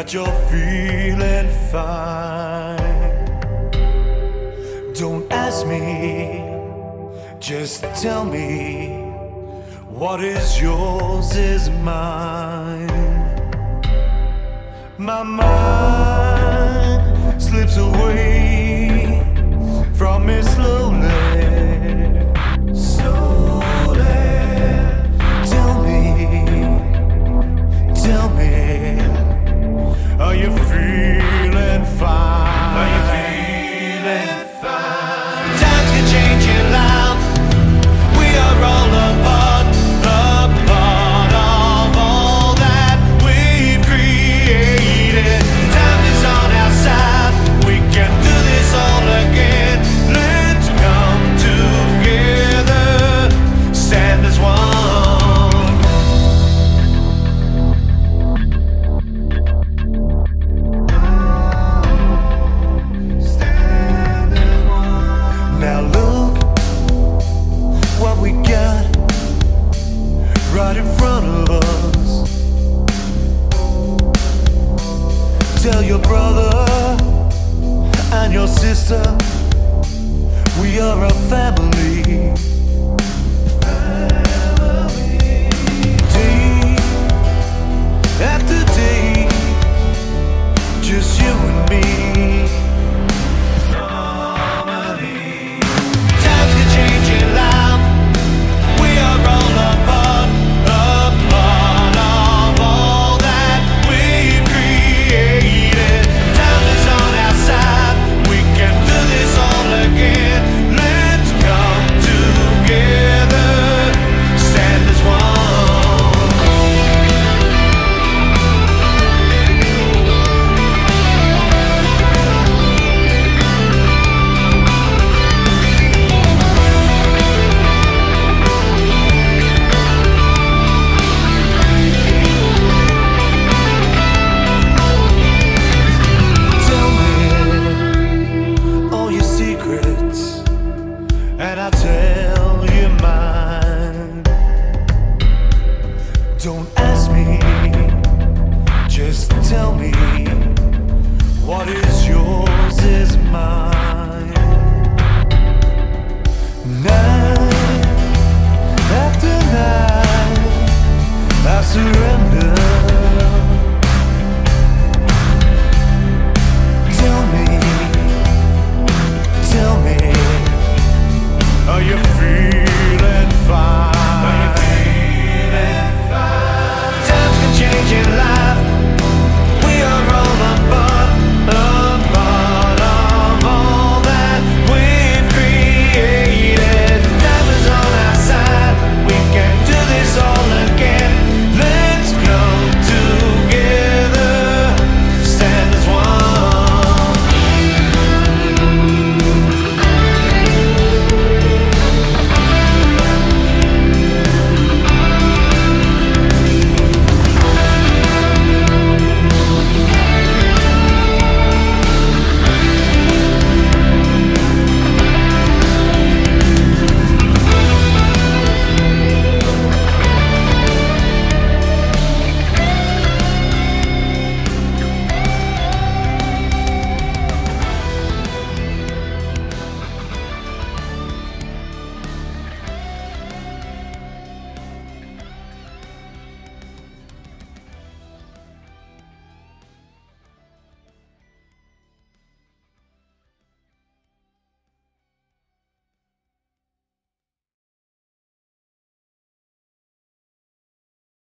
that you're feeling fine. Don't ask me, just tell me. What is yours is mine. My mind slips away from me slowly, slowly. Tell me, are you feeling fine? Are you feeling fine? Times can change your life. We are all apart of all that we've created. Time is on our side. We can do this all again. Let's come together, stand as one. Right in front of us. Tell your brother and your sister we are a family. Day after day, just you and me.